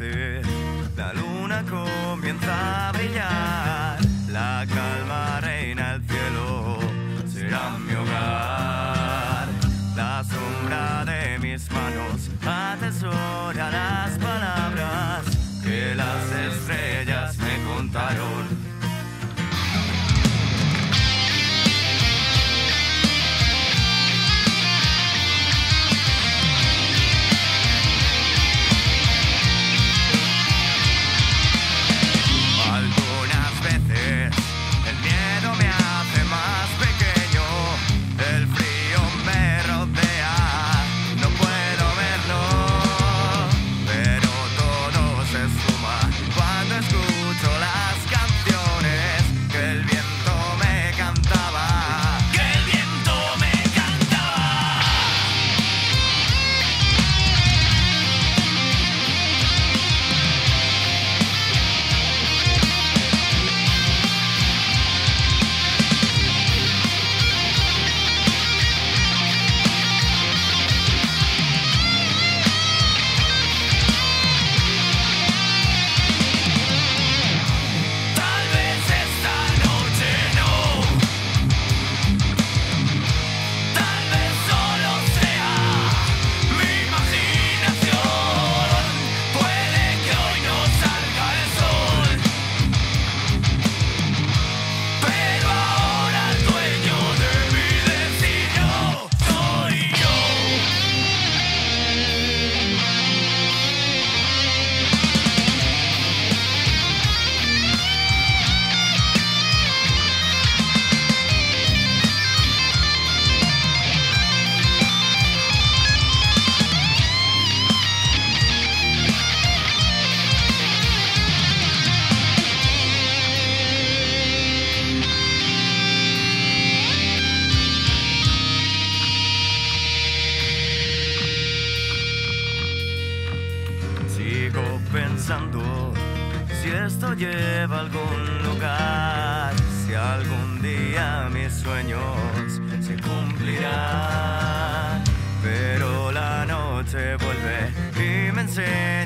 oscurece, la luna comienza a brillar, la calma reina el cielo, será mi hogar. La sombra de mis manos atesora las palabras que las estrellas me contaron. Sigo pensando si esto lleva a algún lugar, si algún día mis sueños se cumplirán. Pero la noche vuelve y me enseña